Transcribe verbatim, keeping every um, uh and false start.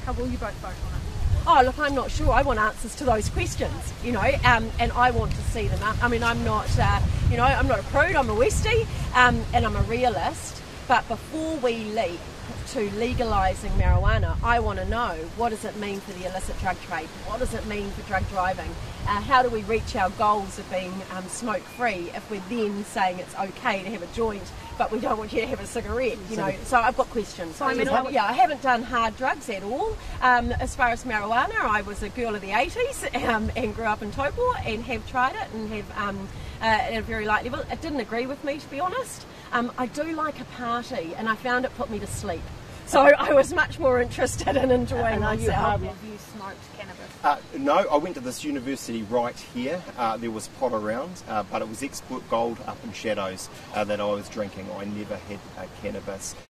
How will you both vote on it? Oh, look, I'm not sure. I want answers to those questions, you know, um, and I want to see them. I mean, I'm not, uh, you know, I'm not a prude, I'm a Westie, um, and I'm a realist. But before we leap to legalising marijuana, I want to know, what does it mean for the illicit drug trade? What does it mean for drug driving? Uh, how do we reach our goals of being um, smoke-free if we're then saying it's okay to have a joint, but we don't want you to have a cigarette, you know? So I've got questions. So, I mean, I, yeah, I haven't done hard drugs at all. Um, as far as marijuana, I was a girl of the eighties um, and grew up in Taupo and have tried it and have um, uh, at a very light level. It didn't agree with me, to be honest. Um, I do like a party, and I found it put me to sleep. So I was much more interested in enjoying uh, myself. You have you smoked cannabis? Uh, no, I went to this university right here. Uh, there was pot around, uh, but it was export gold up in shadows uh, that I was drinking. I never had uh, cannabis.